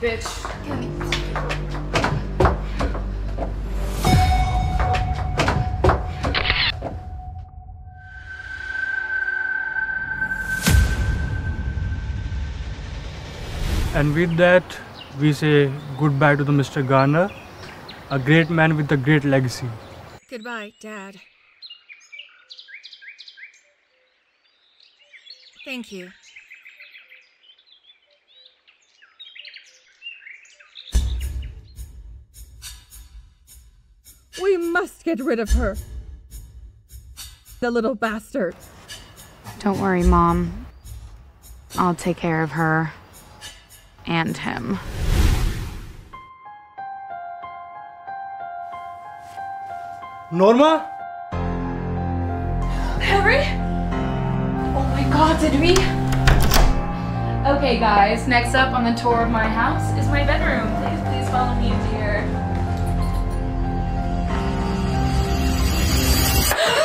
bitch. And with that, we say goodbye to the Mr. Garner, a great man with a great legacy. Goodbye, Dad. Thank you. We must get rid of her. The little bastard. Don't worry, Mom. I'll take care of her. And him. Norma? Harry? Oh my god, did we? Okay guys, next up on the tour of my house is my bedroom. Please follow me into here.